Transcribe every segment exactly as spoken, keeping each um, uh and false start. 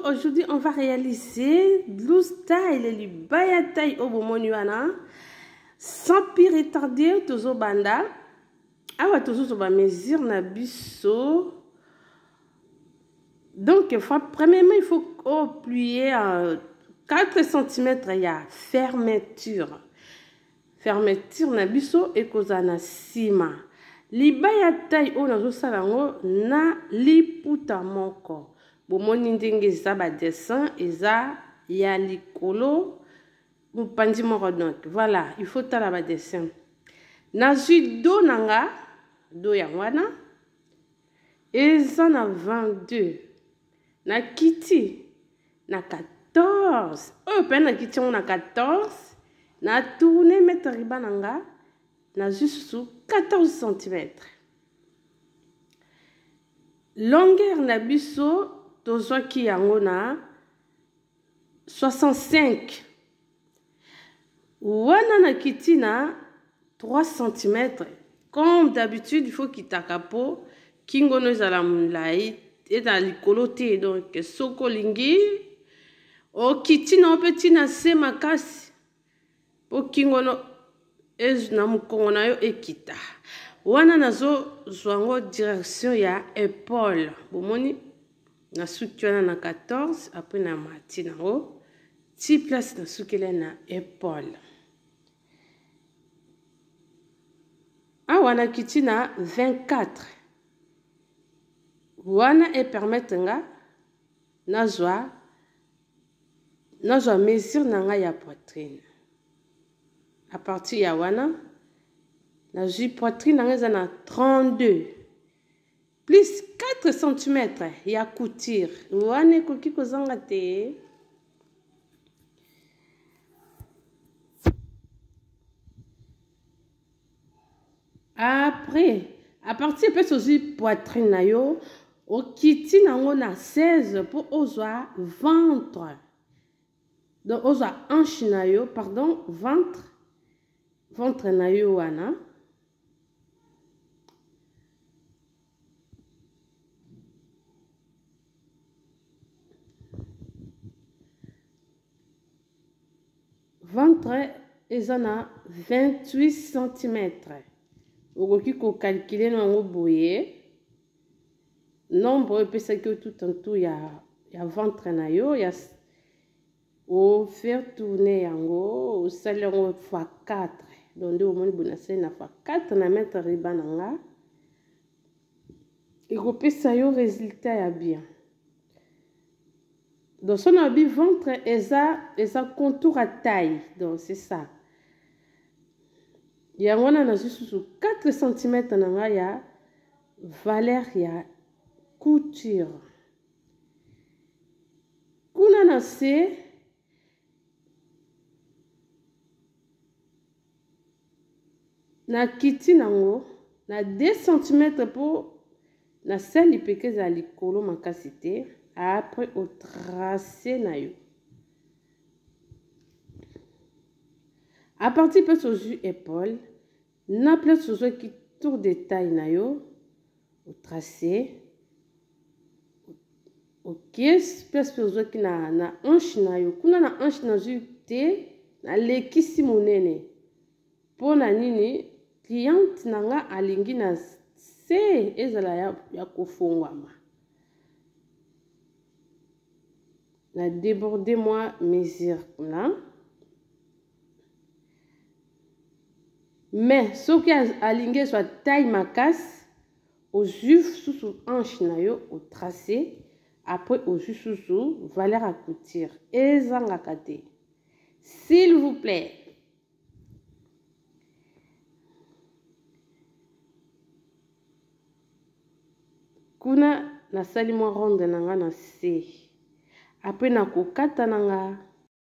aujourd'hui on va réaliser blouse taille les libaya taille au bomoniwana sans pire retarder toujours banda awa toujours sur ma mesure na biso. Donc premièrement il faut plier à quatre centimètres, il y a fermeture fermeture na biso et kozana sima libaya taille o nazo salango na liputa moko bomoni ndenge eza ba dessin eza ya likolo mupandi moko. Donc voilà, il faut tala ba dessin na judo nanga do ya wana eza na vingt-deux na kiti na quatorze oyo pe na kiti na quatorze na tourner mettre riba nanga na juste sous quatorze centimètres. Longueur na biso tozwaki yango na soixante-cinq. Wana na kiti na trois centimètres. Comme d'habitude, il faut kitaka po kingono ezala mulai et dans likolo te. Donc soko lingi o kiti na petit na se makasi po kingono ez na mukongo na yo ekita. Wana nazo zwango direction ya épaule. Bomoni na suki wana na quatorze après na mati na o ti place na suki le na épaule. Wana kiti na vingt-quatre. Wana e permettre nga nazwa nazwa mesure nanga ya poitrine. À partir ya wana na ju poitrine nanga eza na trente-deux plus quatre centimètres ya couture. Wana ekoki kozanga te. Après, à partir de poitrine na yo, o kiti nango na seize pour ozwa ventre. Donc ozwa hanche na yo, pardon, ventre. Ventre na yo wana. Ventre eza na vingt-huit centimètres. Okoki ko calculer nango boye nombre pesa que tout en tout ya ya ventre na yo ya o faire tourner yango o salango fois quatre. Donc au moins bona na fois quatre na mettre riba nanga et ko pesa yo résultat ya bien. Donc son habit ventre eza eza contour à taille. Donc c'est ça. Yango na juste sous quatre centimètres nanga ya valeur ya couture. Kuna na se na kiti nango na deux centimètres pour na seli peke za likolo makasi te. Après au tracé na yo. À partir de ce épaule, na place ce qui tour de taille na yo, au tracé, ok, place ce qui na na hanche na yo, kuna na hanche na ju te, na leki si monene. Po na nini, cliente nanga alingi na se ezala ya ya kofongwama. Na déborder moi mesure là. Mais ce qui a aligné soit taille macasse au juif sous hanche na yo au tracé après au juif sous valeur à couture et zangakate. S'il vous plaît. Kuna na sali mo ronde nanga na C. Après na kokata nanga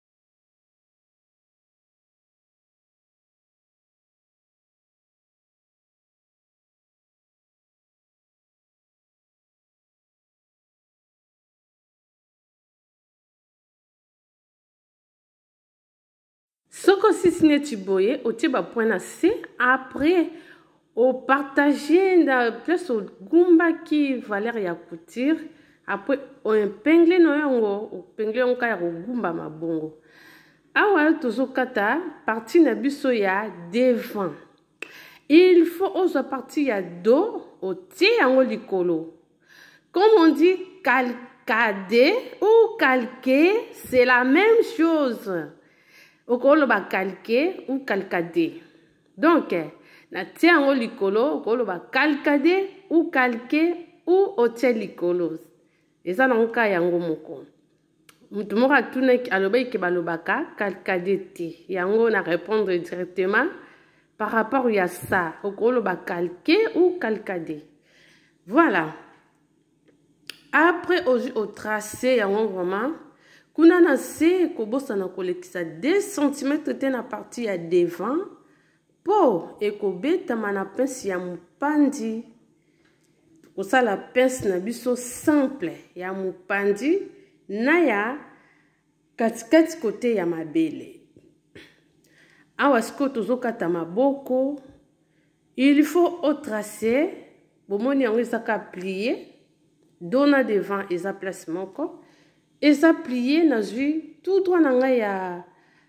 soko sisi neti boye otie ba point na C après au partager na place au gumba qui valeur ya couture après on épingle no yango épingle yango kaya kogumba mabongo. Awa tozokata partie na biso ya devant. Il faut osa partie ya dos otie yango likolo. Comme on dit calcader ou calquer, c'est la même chose. Okolo ba calquer ou calcader. Donc na tie yango likolo okolo ba calcader ou calquer ou otie likolo. Eza na nka yango moko. Mutu moko atuna aloba ke balobaka calcader te. Yango na répondre directement par rapport à ça. Okolo ba calquer ou calcader. Voilà. Après au tracé yango vraiment kuna na se kobosa na kolekisa deux centimètres te na partie ya devant po ekobetama na pince ya mopandi. Kosala pince na biso simple ya mopandi na ya katikati kote ya mabele. Awa siko tozokata maboko, il faut au tracé bomoni yango ezaka plier dona devant eza place moko eza plier na zui tout droit na ngai ya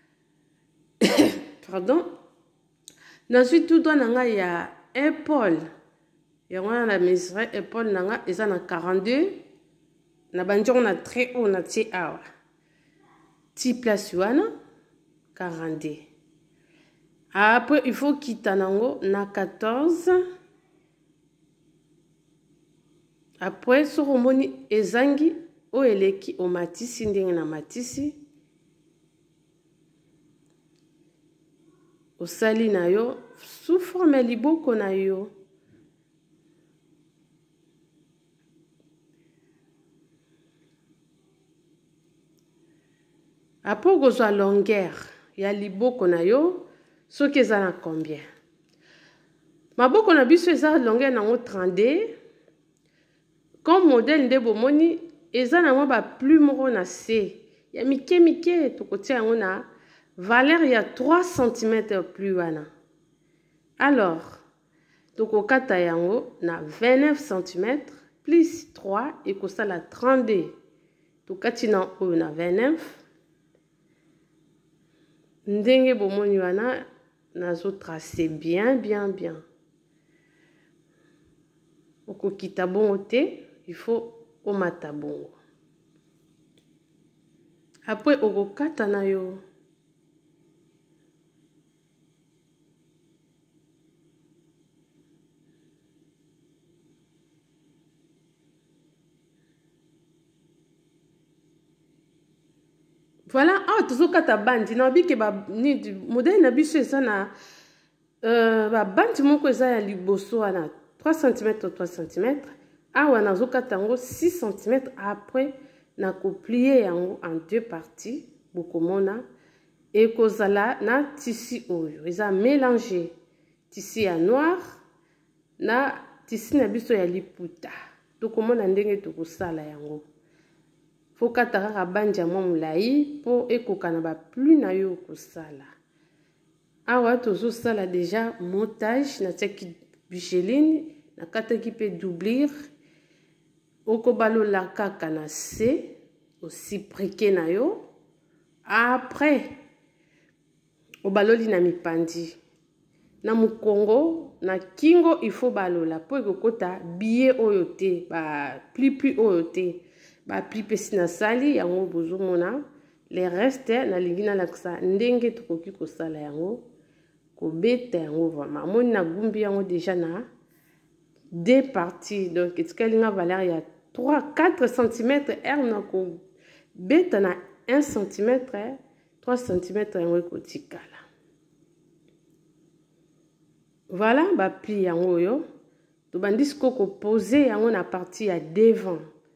pardon na zui tout droit na ngai ya épaule yango na mesure épaule na nga eza na quarante-deux na banjongo na très haut na tie awa ti place wana quarante-deux. Après il faut kita nango na quatorze. Après soko moni ezangi o eleki o matisi ndenge na matisi osali na yo sous forme liboko na yo. Après kozwa longueur ya liboko na yo soki eza na combien. Maboko na biso eza longueur nango trente-deux. Comme modèle nde bomoni eza nango ba plus moko na se ya mike mike tokotia yango na valeur ya trois centimètres plus wana. Alors tokokata yango na vingt-neuf centimètres plus trois ekosala trente-deux. Tokati na oyo na vingt-neuf. Ndenge bomoni wana nazo tracer bien bien bien. Okokita bongo te, il faut omata bongo. Après okokata na yo. Voilà, ah tozokata bandi na bike ba ni modèle na biso eza na euh ba bandi moko eza ya liboso wana trois centimètres trois centimètres. Awa nazokata yango six centimètres. Après na koplier yango en deux parties bokomona ekozala na tissu oyo eza mélanger tissu ya noir na tissu na biso ya liputa. Tokomona ndenge tokosala yango. Fokata kaka bandi ya mwa molai po ekokana ba plus na yo kosala. Awa tozosala déjà montage na tiaki bicheline na kataki pe doublir. Okobalola kaka na se aussi briquet na yo. Après obaloli na mipandi na mukongo na kingo il faut balola po ekokota billet oyo te ba pli pli oyo te ba pli pesi na sali yango bozomona les restes na lingina laksa ndenge tokoki kosala yango kobeta yango vraiment moni na gumbi yango déjà na deux parties. Donc etikali nga valeur ya trois quatre centimètres r na ko beta na un centimètre trois centimètres yango ekotikala. Voilà ba pli yango yo to bandis ko ko poser yango na partie ya devant.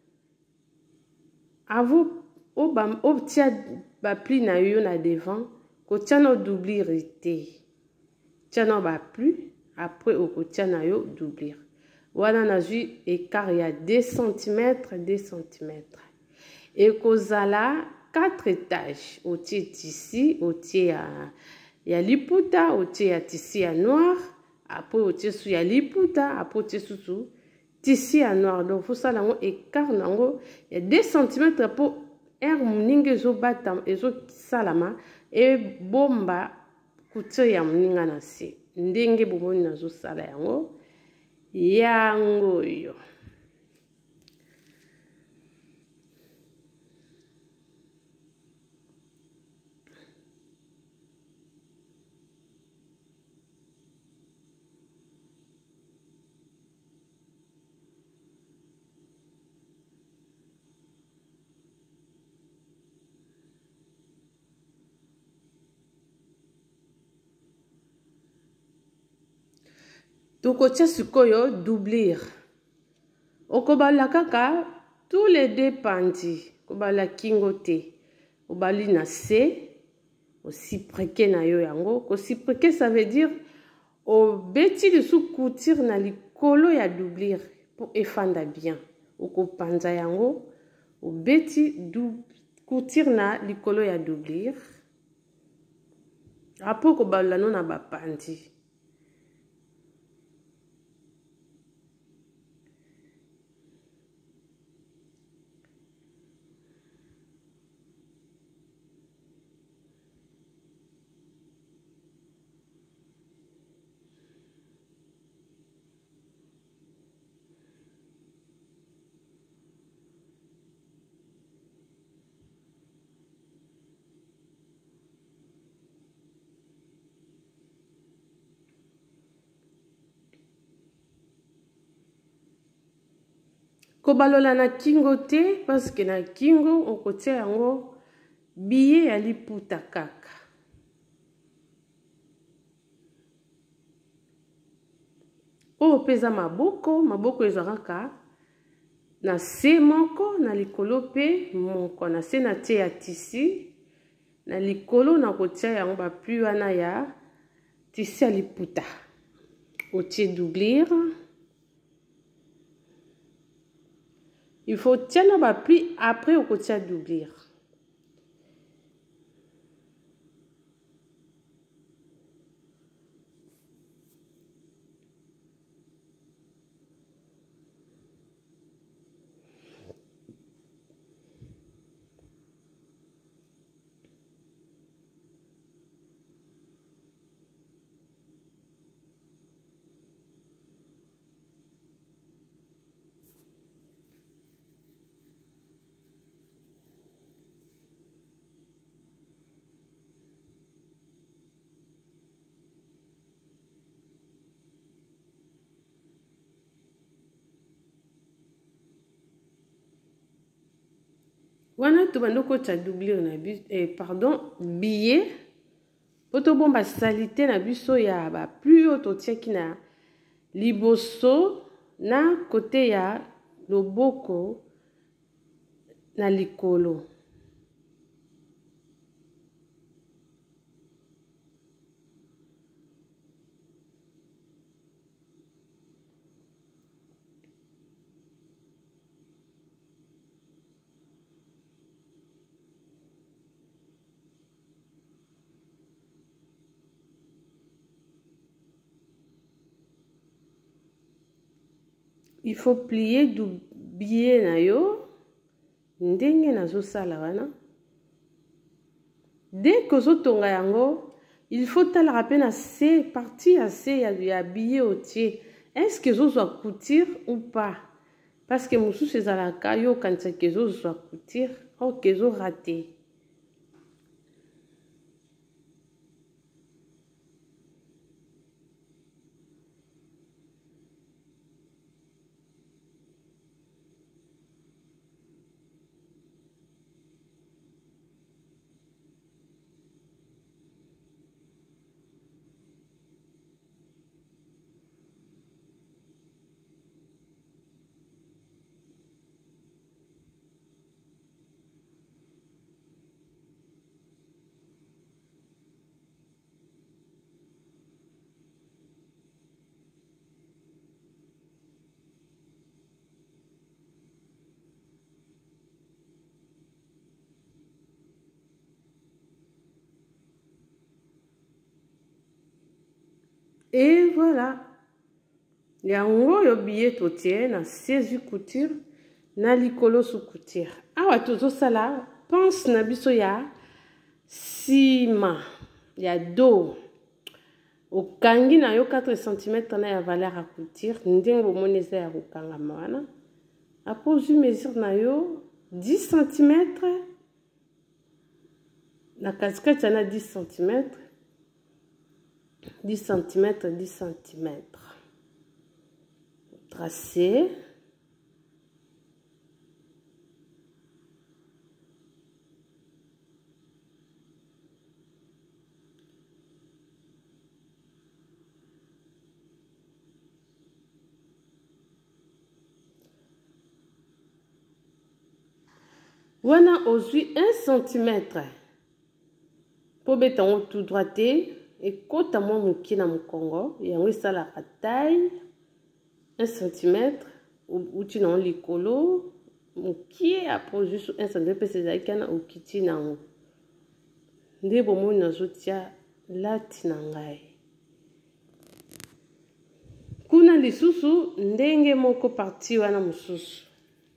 Avo o ba o tia ba pli na yo na devant ko tia no doublir te. Tia no ba pli après o ko tia na yo doublir. Wana na zui écart ya deux centimètres deux centimètres. Et kozala quatre étages. Au tie tissu, au tie ya ya liputa, au tie ya tissu ya noir, après au tie sou ya liputa, après au tie sou tissu à noir. Donc, il faut ça, écart, il y a deux centimètres pour air mninge zo batam et zo salama et bomba couture ya mninga na se. Ndenge bomoni na zo sala yango. Yango yo. Tokotia sikoyo doublir. Okobala kaka tous les deux pandis. Kobala kingote. Obali na se. Osipreke na yo yango. Osipreke ça veut dire au beti de sous couture na likolo ya doublir pour efanda bien. Okopanza yango. Au beti du couture na likolo ya doublir. Après kobala no na ba pandi. Kobalola na kingo te parce que na kingo on kotia yango billet ya liputa kaka. O pesa maboko, maboko ezalaka na se moko na likolo pe moko na se na tie ya tisi na likolo na kotia yango ba plus wana ya tisi ya liputa. Otie doublir. Il faut tenir ma pli après au côté doublir. Wana tu bandoko cha doublir na bis eh, pardon billet poto bomba salité na biso ya ba plus haut otiaki na liboso na côté ya loboko na likolo. Il faut plier du billet na yo ndenge na zo sala wana. Dès que zo tonga yango, il faut tala rappeler na se partie assez ya ya billet otier. Est-ce que zo soit couture ou pas? Parce que musu c'est à la caillou quand c'est que zo soit couture, ou que zo raté. Et voilà. yango yo billet totie na seize couture na likolo sous couture. Awa tozo sala pense na biso ya sima ya do okangi na yo quatre centimètres na ya valeur à couture ndenge bomoneza ya kokanga wana. Après je mesure na yo dix centimètres na katikati na dix centimètres dix centimètres dix centimètres tracé wana ozwi un centimètre pour betango tout droité et kota mo muki na mukongo yango esalaka taille un centimètre uti na likolo muki après juste un centimètre pe sezalaki kana okiti nango nde bomoni nazotia lati na ngai kuna lisusu ndenge moko parti wana mosusu.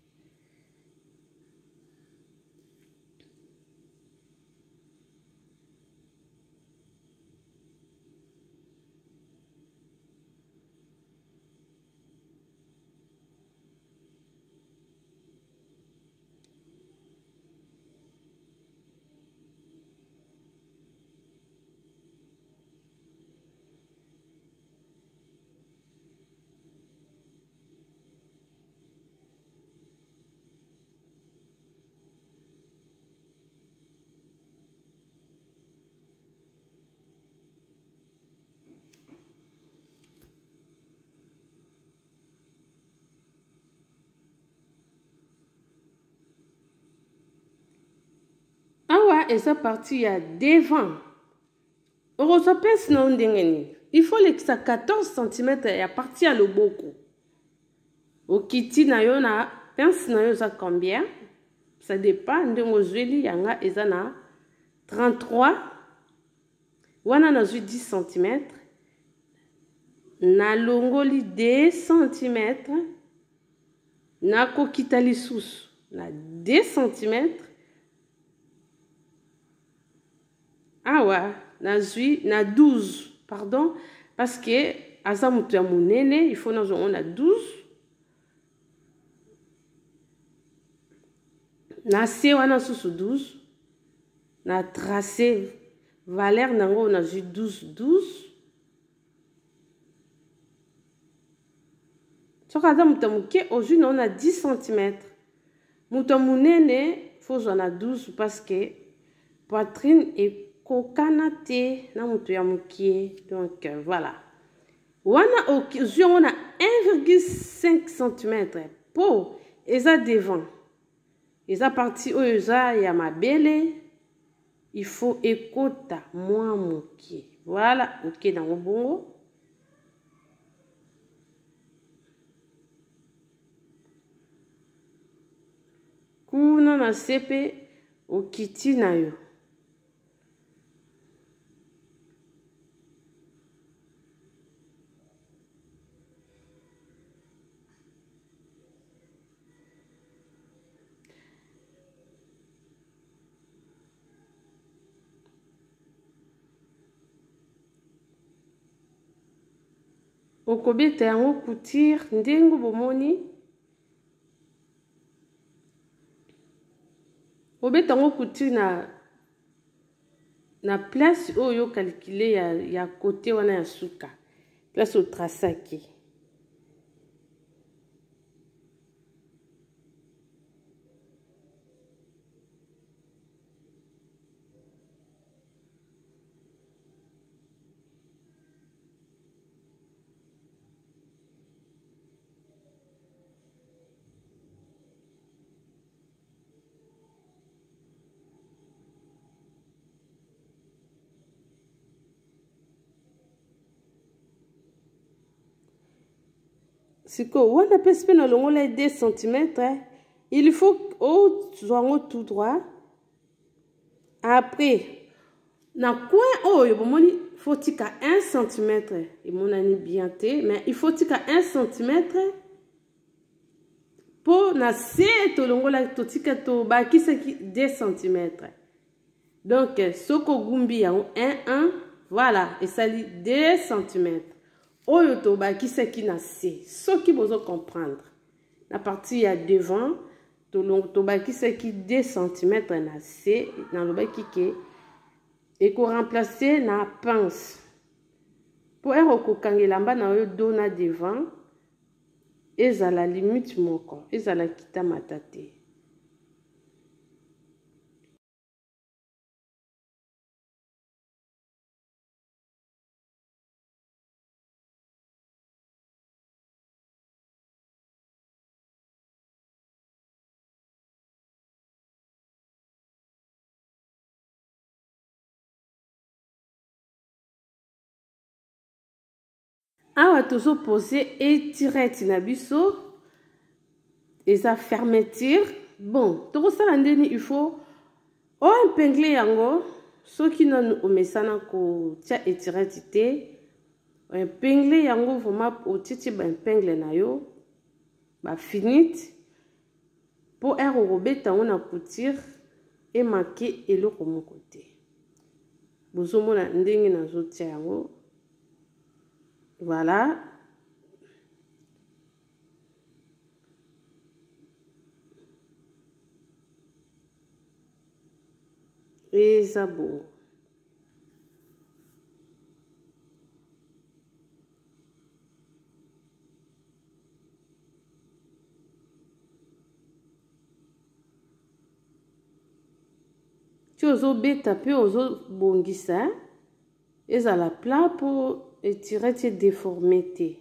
Awa eza parti ya devant. Oroso pince na ndengeni. Il faut lekisa quatorze centimètres ya parti ya loboko. Okiti na yo na pince na yo za combien? Ça dépend ndenge zweli yanga eza na trente-trois. Wana na zwi dix centimètres. Na longoli deux centimètres. Na kokita lisusu na deux centimètres. Ah ouais, na zui, na douze, pardon, parce que aza mutu ya munene, il faut na on a douze. Na se wana susu douze. Na tracé valeur nango on a zui douze, douze. Soka aza mutu muke, aujourd'hui on a dix centimètres. Mutu munene, faut on a douze parce que poitrine est kokanate na mutu ya mukie. Donc euh, voilà. Wana aujourd'hui on a un virgule cinq centimètres pour eza devant. Eza parti o eza ya mabele. Il faut ekota moins mukie. Voilà, ok dans le bongo. Kuna na sepe okiti na yo. Okobeta yango couture ndengo bomoni. Obeta yango couture na na place oyo calculer ya ya côté wana ya suka. Place au trasaki. Siko, wana pespe na longola deux centimètres. Il faut au zoango tout droit. Après, na coin oyo bomoni faut tika un centimètre. Et mon ami bien te, mais il faut tika un centimètre. Pour na se to longola to tika to ba kiseki deux centimètres. Donc, soko gumbi ya un un, voilà, et ça dit deux centimètres. Oyo to ba kiseki na se, ce qui vous comprendre. La partie ya devant, to long to ba kiseki deux centimètres na se, na lo ba kike, et ko remplacer na pince. Pour ero ko kangelamba na oyo do na devant, eza la limite moko, eza la kita matate. Awa tozo poser étirette na biso et sa fermeture. Bon, toko sala ndeni il faut o épingler yango soki nanu omesana ko tia étirette te. O épingler yango vraiment o titi ba épingle na yo ba finite pour ero robeta ona couture et marquer eloko moko te. Bozomona ndenge nazo tia yango. Voilà. Et ça bon. Tu ozo beta pe ozo bongisa. Et ça la plat pour étirer tes déformités.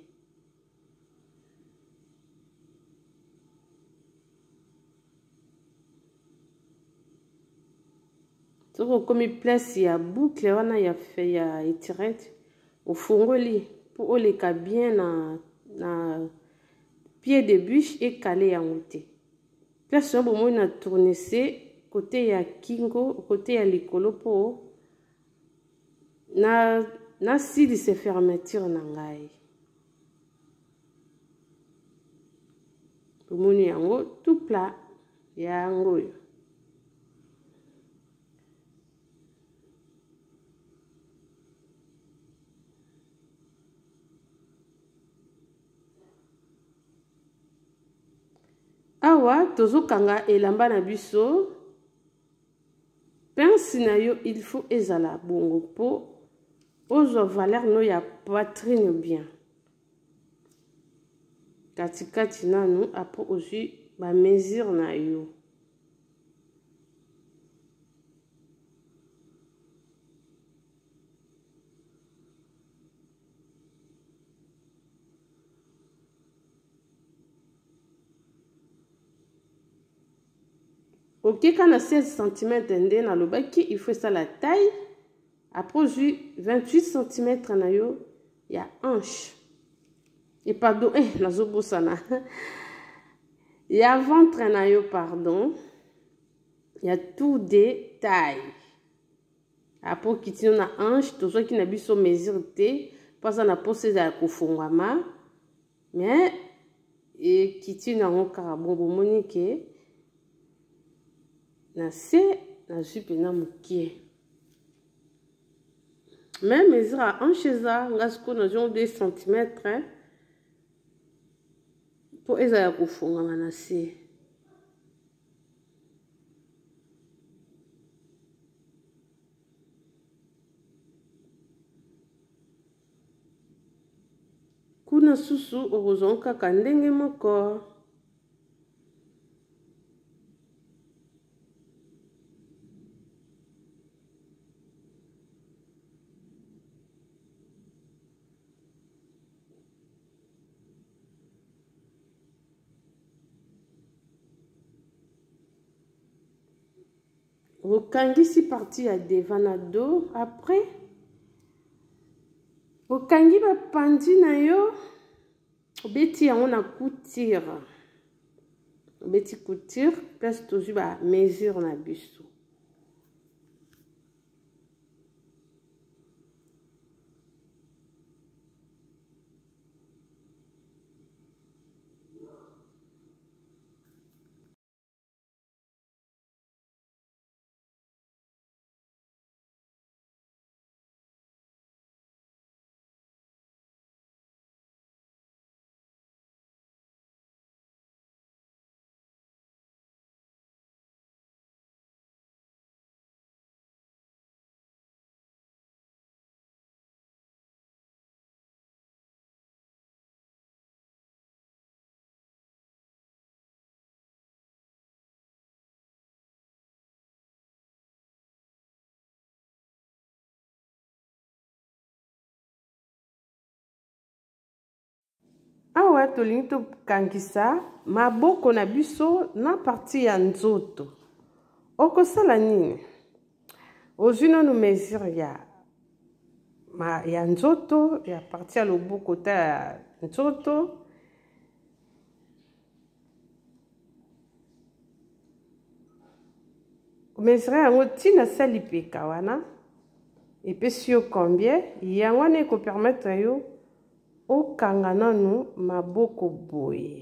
Donc comme il place il y a boucle wana ya fait ya étirer au fongoli pour les cas bien na na pied de bûche et calé en côté. Place on bon na tourner côté ya kingo côté ya likolo po na na sili se fermeture na ngai. Pomoni yango tout plat yango yo. Awa tozo kanga elamba na biso. Pince na yo il faut ezala bongo po ozo valeur no ya poitrine bien. Kati kati nanu après aussi ba mesure na yo. Ok, quand on a seize centimètres na lobaki, il faut ça la taille. Après vingt-huit centimètres na yo, il y a hanche. Et pardon, eh, na zobo sana. Il y a ventre na yo, pardon. Il y a tout des tailles. Après qui tient na hanche, tout ça qui n'a pas so mesure te, pas ça na posé à kofongama. Mais et qui tient na on carabon monique. Na se na jupe na mukie. Même mesure à hanche za, ngasko na genre deux centimètres. Hein? Pour eza ya kofongama na se. Kuna susu orozonka kandenge moko. Okangisi parti ya devant na dos. Après, okangi ba pandi na yo. Obeti yango na couture. Obeti couture. Place toujours ba mesure na biso. awa tolingi tokangisa maboko na biso na parti ya nzoto. Okosala nini? Ozwi nanu mesure ya ma ya nzoto ya parti ya loboko ta ya nzoto. Mesure yango tina sali peka wana. Epesi yo combien? Yango wana eko permettre yo okanga nanu maboko boye.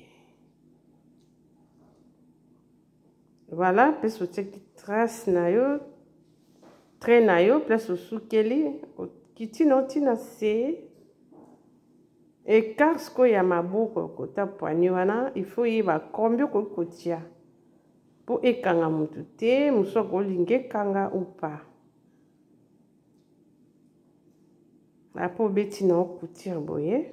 Voilà, place otiaki trace na yo, trait na yo, place osukeli, kitina otina se. Écart ko ya maboko kota poignet wana, il faut yeba combien ko kotia. Po ekanga mutu te, muso ko linge kanga ou pas. Apo beti na okutir boye.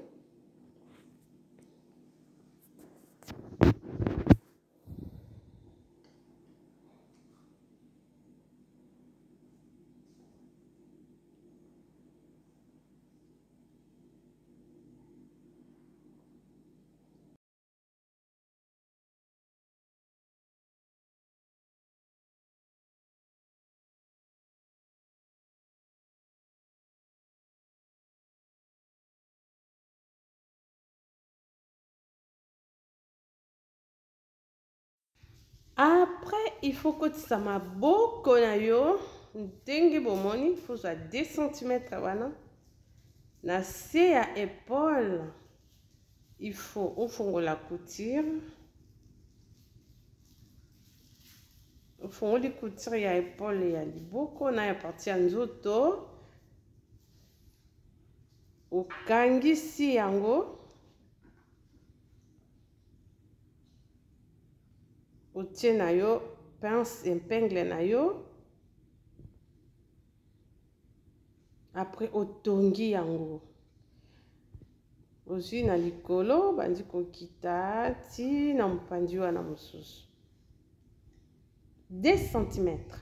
Après, il faut que ça m'a beaucoup na yo. Ndenge bomoni, il faut soit deux centimètres wana. Na se ya épaule, il faut au fond la couture. Au fond la couture ya épaule ya liboko na ya parti ya nzoto. Okangisi yango. Otie na yo pince épingle na yo. Après otongi yango. Ozwi na likolo bandi kokita ti na mpandi wana mosusu. deux centimètres.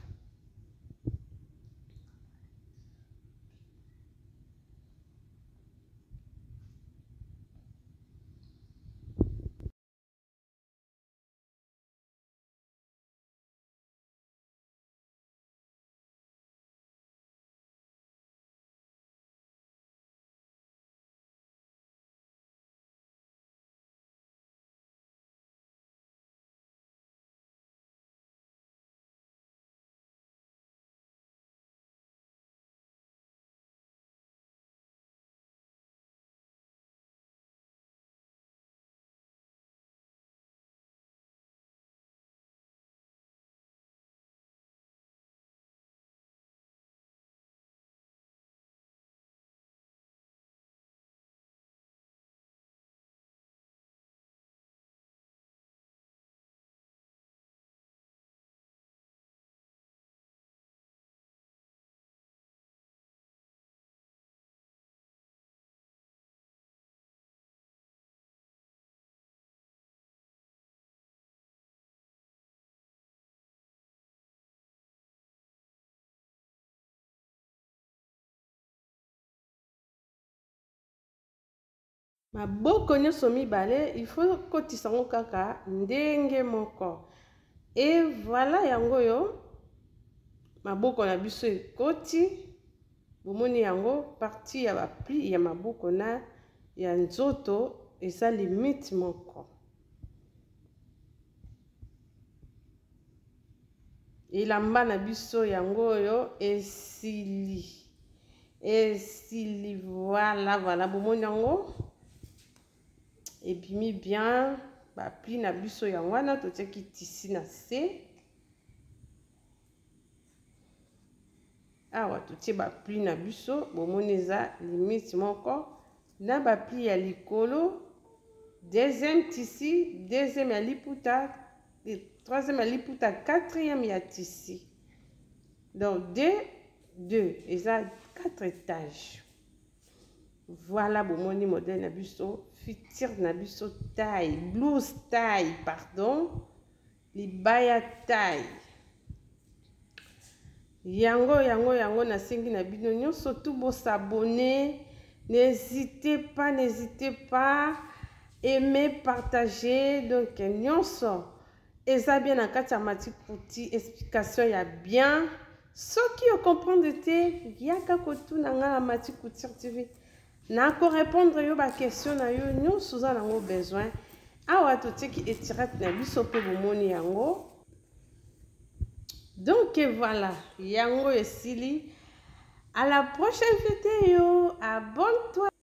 Maboko nyonso mibale, il faut kotisa ngo kaka ndenge moko. Et voilà yango yo. Maboko na biso ekoti. Bomoni yango parti ya bapli ya maboko na ya nzoto eza limite moko. Elamba na biso yango yo esili. Esili voilà voilà bomoni yango. Et puis mis bien ba pli na biso yango wana totiaki tisi na se. Awa totie ba pli na biso bomoni eza limite moko na ba pli ya likolo. Deuxième tisi, deuxième ya liputa, troisième ya liputa, quatrième ya tisi. Donc deux, deux, eza quatre étages. Voilà bomoni modèle na biso, fitir na biso taille, blouse taille, pardon, libaya taille. Yango yango yango na sengi na bino nyonso tout bo s'abonner, n'hésitez pas, n'hésitez pas aimer, partager. Donc, nyonso. Eza bien na kati ya Mati Kuti, explication ya bien. Ceux qui comprennent te, yaka kotuna nga na Mati Couture T V. Na ko répondre yo ba question na yo nyonso za nango besoin. Awa to teki etirate na biso pe bomoni yango. Donc voilà, yango esili. À la prochaine vidéo. Abonne-toi.